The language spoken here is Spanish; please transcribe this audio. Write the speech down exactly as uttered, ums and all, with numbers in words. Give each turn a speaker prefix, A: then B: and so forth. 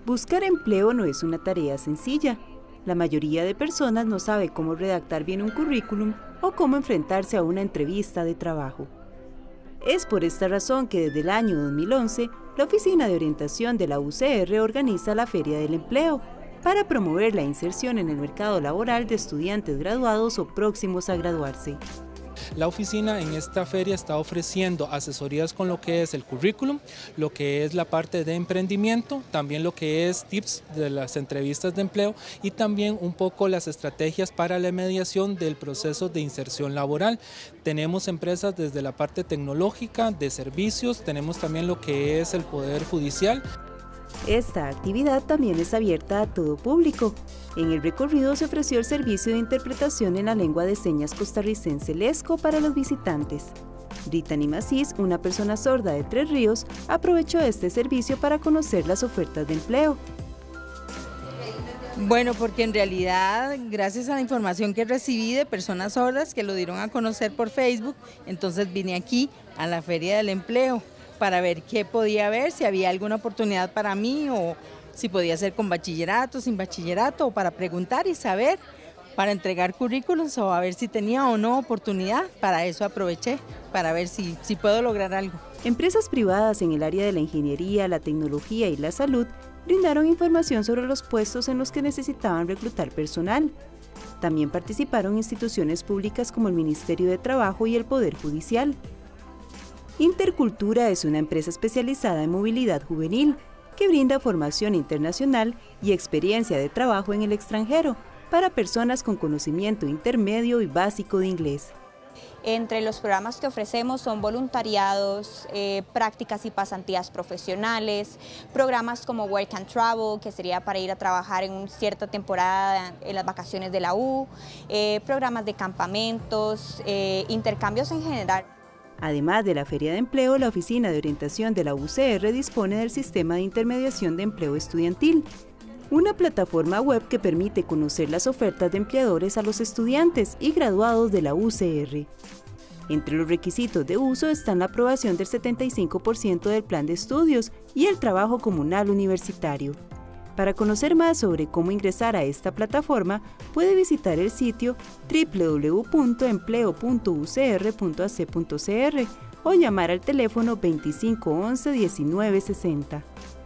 A: Buscar empleo no es una tarea sencilla. La mayoría de personas no sabe cómo redactar bien un currículum o cómo enfrentarse a una entrevista de trabajo. Es por esta razón que desde el año dos mil once, la Oficina de Orientación de la U C R organiza la Feria del Empleo para promover la inserción en el mercado laboral de estudiantes graduados o próximos a graduarse.
B: La oficina en esta feria está ofreciendo asesorías con lo que es el currículum, lo que es la parte de emprendimiento, también lo que es tips de las entrevistas de empleo y también un poco las estrategias para la mediación del proceso de inserción laboral. Tenemos empresas desde la parte tecnológica, de servicios, tenemos también lo que es el Poder Judicial.
A: Esta actividad también es abierta a todo público. En el recorrido se ofreció el servicio de interpretación en la lengua de señas costarricense Lesco para los visitantes. Brittany Macís, una persona sorda de Tres Ríos, aprovechó este servicio para conocer las ofertas de empleo.
C: Bueno, porque en realidad, gracias a la información que recibí de personas sordas que lo dieron a conocer por Facebook, entonces vine aquí a la Feria del Empleo para ver qué podía haber, si había alguna oportunidad para mí o si podía ser con bachillerato, sin bachillerato, o para preguntar y saber, para entregar currículums o a ver si tenía o no oportunidad. Para eso aproveché, para ver si, si puedo lograr algo.
A: Empresas privadas en el área de la ingeniería, la tecnología y la salud brindaron información sobre los puestos en los que necesitaban reclutar personal. También participaron instituciones públicas como el Ministerio de Trabajo y el Poder Judicial. Intercultura es una empresa especializada en movilidad juvenil que brinda formación internacional y experiencia de trabajo en el extranjero para personas con conocimiento intermedio y básico de inglés.
D: Entre los programas que ofrecemos son voluntariados, eh, prácticas y pasantías profesionales, programas como Work and Travel, que sería para ir a trabajar en una cierta temporada en las vacaciones de la U, eh, programas de campamentos, eh, intercambios en general.
A: Además de la Feria de Empleo, la Oficina de Orientación de la U C R dispone del Sistema de Intermediación de Empleo Estudiantil, una plataforma web que permite conocer las ofertas de empleadores a los estudiantes y graduados de la U C R. Entre los requisitos de uso están la aprobación del setenta y cinco por ciento del plan de estudios y el trabajo comunal universitario. Para conocer más sobre cómo ingresar a esta plataforma, puede visitar el sitio doble u doble u doble u punto empleo punto u c r punto a c punto c r o llamar al teléfono veinticinco once diecinueve sesenta.